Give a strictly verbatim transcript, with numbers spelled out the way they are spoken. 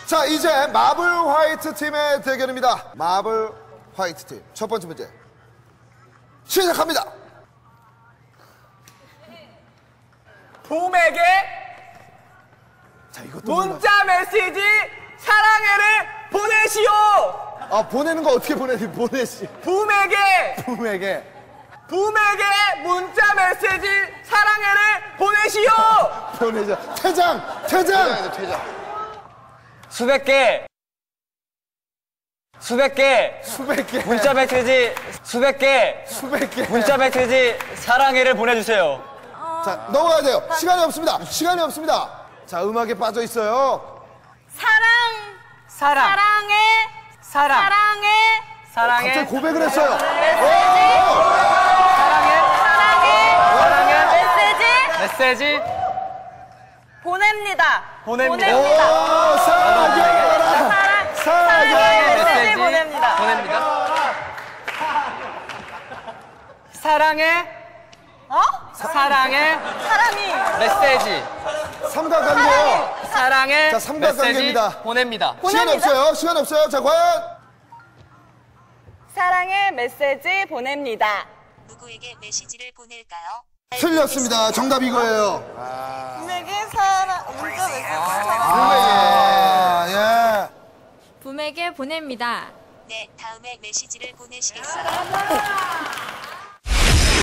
자, 이제 마블 화이트 팀의 대결입니다. 마블 화이트 팀. 첫 번째 문제. 시작합니다. 봄에게 자, 이것도 문자 몰라. 메시지 사랑해를 보내시오. 아, 보내는 거 어떻게 보내지? 보내시. 봄에게 붐에게. 봄에게 문자 메시지 사랑해를 보내시오. 보내자. 퇴장! 퇴장! 퇴장. 수백 개 수백 개 수백 개. 문자 메시지 수백 개 수백 개. 문자 메시지 사랑해를 보내주세요. 자, 넘어가야 돼요. 시간이 없습니다. 시간이 없습니다. 자, 음악에 빠져 있어요. 사랑, 사랑 사랑해, 사랑 사랑해, 사랑해 갑자기 고백을 했어요. 사랑해 사랑해, 사랑해 메시지 메시지 보냅니다. 보냅니다. 오, 사랑해라. 사랑, 사랑해. 사랑해, 메시지 메시지 보냅니다. 보냅니다. 사랑해 어? 사랑해 사랑이. 메시지 삼각관계요. 사랑해 자, 삼각관계입니다. 메시지 보냅니다. 시간 없어요. 시간 없어요. 자, 과연 사랑해, 메시지 보냅니다. 누구에게 메시지를 보낼까요? 틀렸습니다. 정답 이거예요. 봄에게 사랑, 문자 메시지 아, 예. 붐에게 보냅니다. 네, 다음에 메시지를 보내시겠어요.